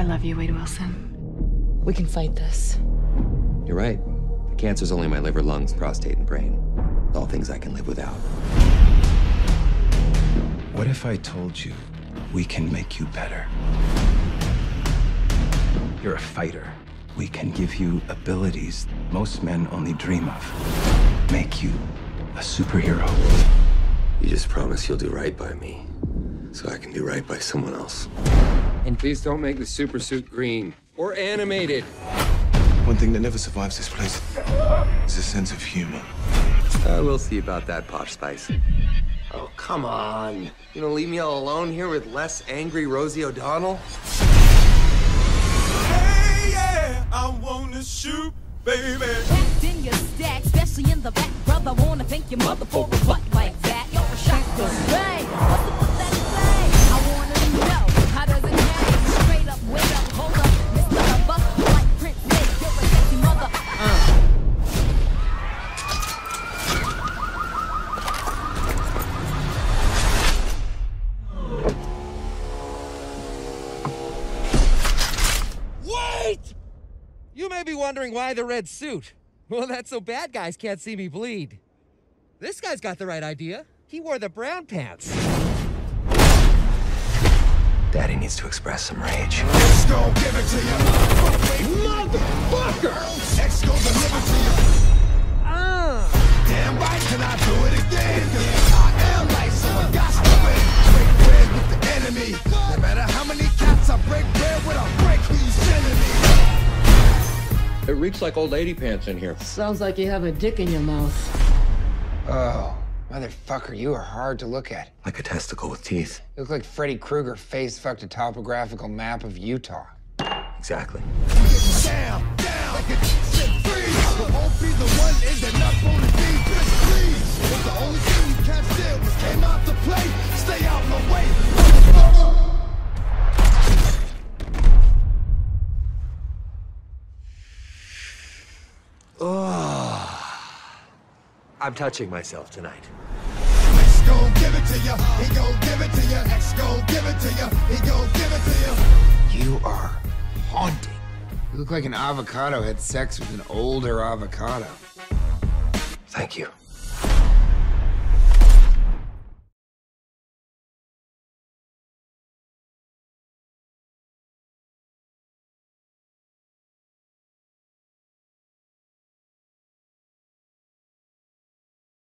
love you, Wade Wilson. We can fight this. You're right. The cancer's only my liver, lungs, prostate, and brain. All things I can live without. What if I told you we can make you better? You're a fighter. We can give you abilities most men only dream of. Make you a superhero. You just promise you'll do right by me, so I can do right by someone else. And please don't make the super suit green or animated. One thing that never survives this place is a sense of humor. We'll see about that, Posh Spice. Oh, come on. You gonna leave me all alone here with less angry Rosie O'Donnell? Hey, yeah, I wanna shoot, baby. Packed in your stack, especially in the back, brother. Wanna thank your mother for a butt like that. You're a shotgun. Hey, what's the fuck that say? I wanna know, how does it hang? Straight up, wait up, hold up, Mr. Buck, like Prince Nate, you're a sexy mother. Wait! You may be wondering why the red suit. Well, that's so bad guys can't see me bleed. This guy's got the right idea. He wore the brown pants. Daddy needs to express some rage. X gon' give it to you. Motherfucker! X gon' deliver to you. Damn right, can I do it again? Cause I am like someone got to win. Break bread with the enemy. No matter how many cats I break bread with, I'll break who you sending me. It reeks like old lady pants in here. Sounds like you have a dick in your mouth. Oh, motherfucker, you are hard to look at. Like a testicle with teeth. You look like Freddy Krueger face fucked a topographical map of Utah. Exactly. Down, like a set free. I won't be the one ending up on the beat, bitch, please. But the only thing you can't steal was came out to play. Stay out my way, motherfucker. I'm touching myself tonight. X gon' give it to ya. He gon' give it to ya. X gon' give it to ya. He gon' give it to ya. You are haunting. You look like an avocado had sex with an older avocado. Thank you.